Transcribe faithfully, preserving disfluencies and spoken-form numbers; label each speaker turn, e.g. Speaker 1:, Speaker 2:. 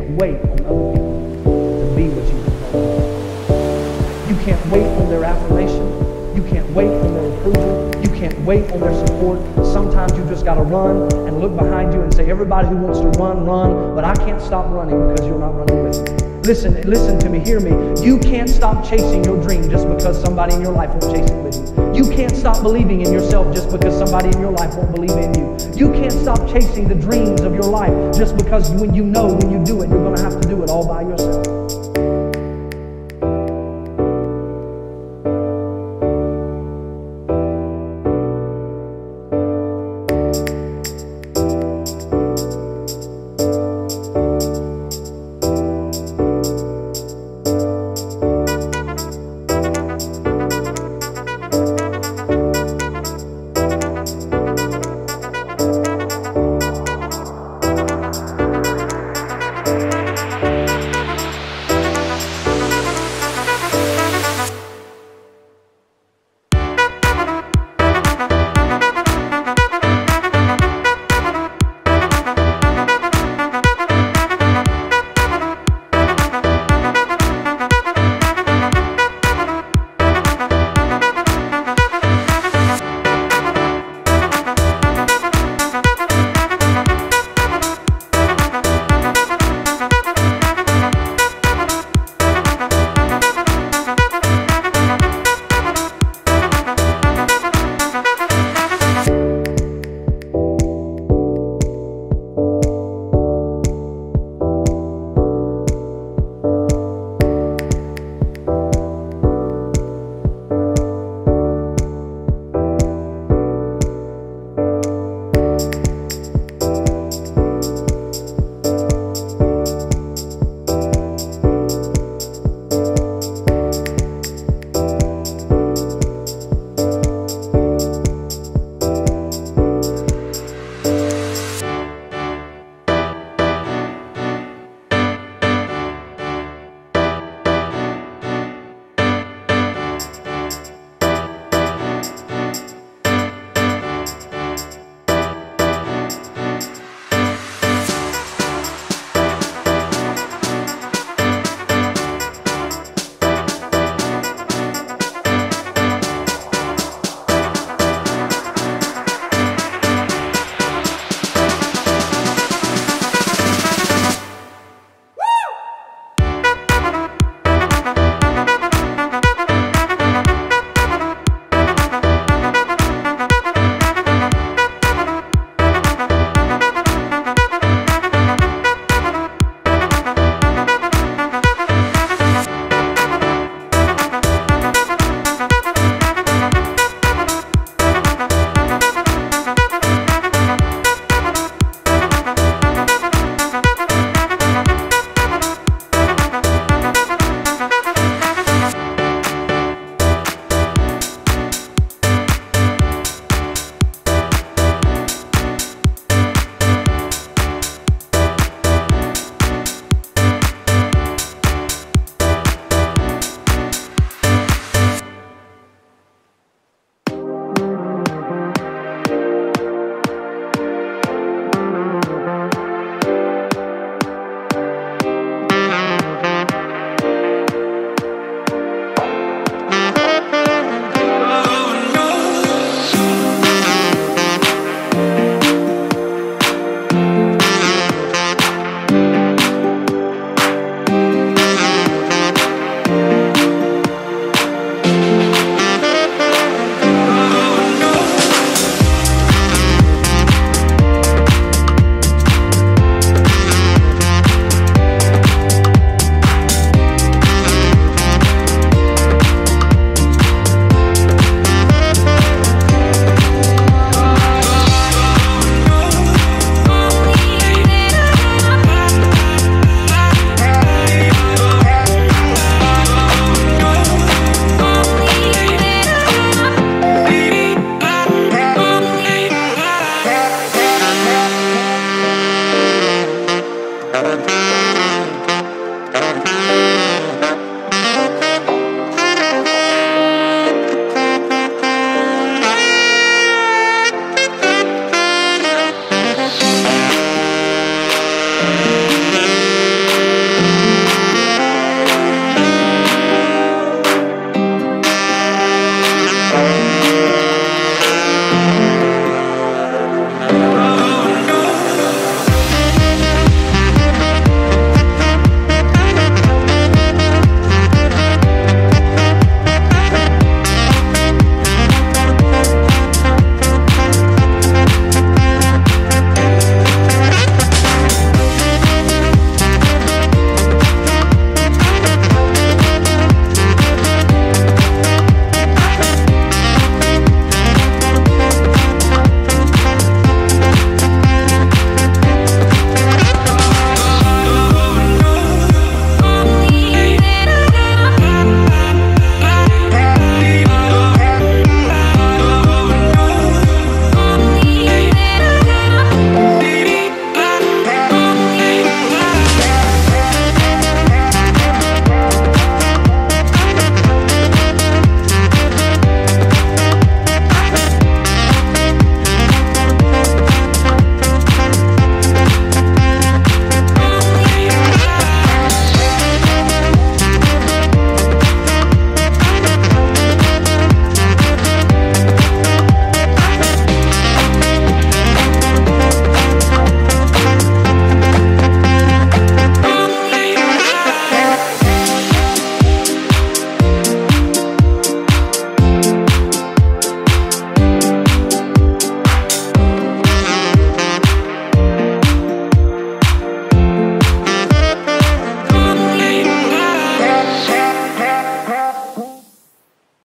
Speaker 1: can't wait on other people to be what you've been called to be. You can't wait on their affirmation. You can't wait on their approval. You can't wait on their support. Sometimes you just got to run and look behind you and say, everybody who wants to run, run, but I can't stop running because you're not running with me. Listen, listen to me, hear me. You can't stop chasing your dream just because somebody in your life won't chase it with you. You can't stop believing in yourself just because somebody in your life won't believe in you. You can't stop chasing the dreams of your life just because when you know when you do it, you're going to have to do it all by yourself.
Speaker 2: Thank you.